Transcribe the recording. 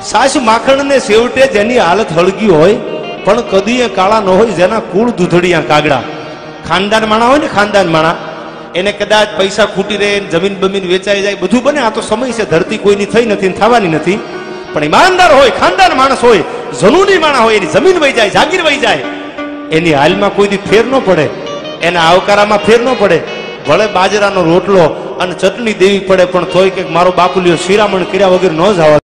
સાસ માખણ ને છેવટે જેની હાલત હળગી હોય પણ કદીએ કાળા ન હોય, જેના કુળ દૂધડિયા કાગડા. ખાનદાન માણા હોય ને, ખાનદાન માણા એને કદાચ પૈસા ખૂટી રહે, જમીન બમીન વેચાઈ જાય, બધું બને. આ તો સમય છે, ધરતી કોઈની થઈ નથી, થવાની નથી. પણ ઈમાનદાર હોય, ખાનદાન માણસ હોય, જનૂની માણા હોય, એની જમીન વહી જાય, જાગીર વહી જાય, એની હાલમાં કોઈ દી ફેર ન પડે, એના આવકારામાં ફેર ન પડે. ભલે બાજરાનો રોટલો અને ચટણી દેવી પડે, પણ તોય કે મારો બાપુલિયો શિરામણ કર્યા વગર ન જવા